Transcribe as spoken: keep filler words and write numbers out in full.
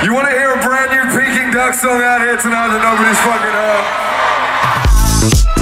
You want to hear a brand new Peking Duck song out here tonight that nobody's fucking heard?